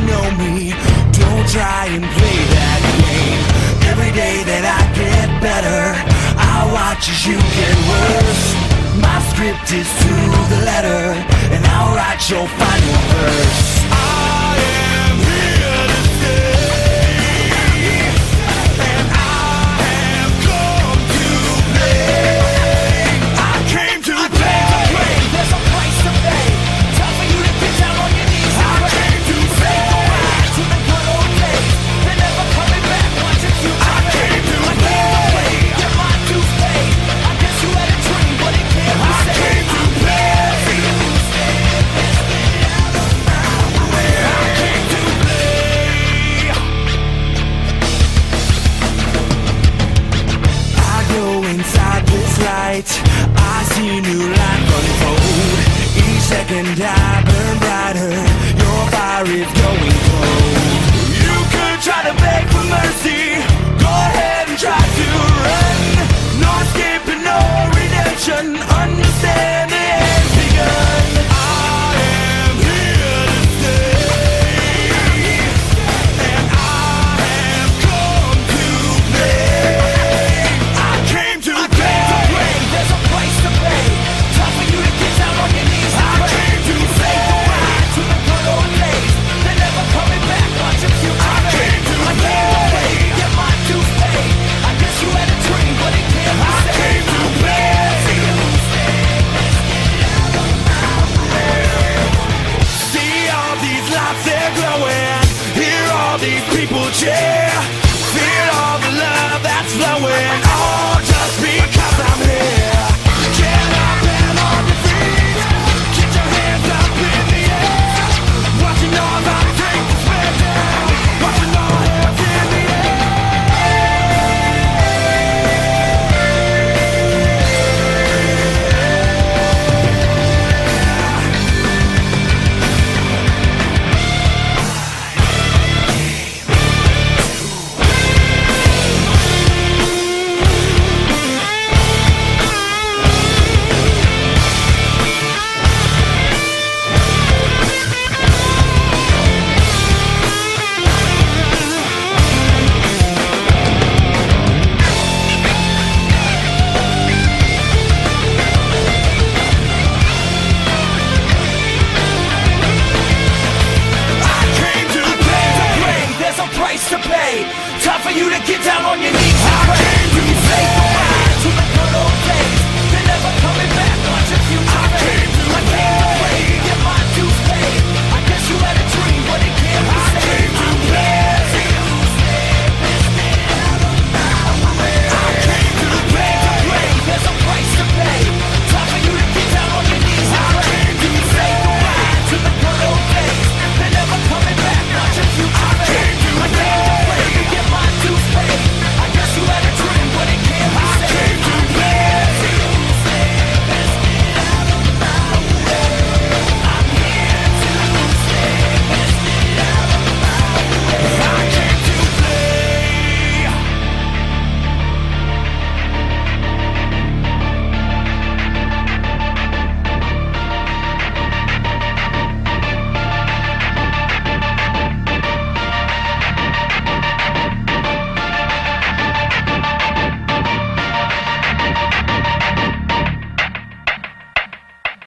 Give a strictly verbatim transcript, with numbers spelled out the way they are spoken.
know me, don't try and play that game. Every day that I get better, I watch as you get worse. My script is to the letter, and I'll write your final verse. I am here to stay, and I have come to play. I came to play. There's a price to pay. Time for you to get down on your knees and pray. I came to say goodbye to the good old days. They're never coming back once it's you. I came to play. Get my dues paid. I guess you had a dream, but it can't be I saved. came to play. I see new life unfold. Each second I burn brighter. Your fire is going cold. You could try to beg for mercy. Go ahead and try to run. No escape and no redemption. Understand the end's begun. I am here to stay, and I have come to play. I came to play. There's a price to pay. Time for you to get down on your knees and pray. I came to say goodbye to the good old days. They're never coming back once it's you. I came to play. Get my dues paid. I guess you had a dream, but it can't be I saved. came to play. See all these lights, they're glowing. Hear all these people cheer. Feel all the love that's flowing.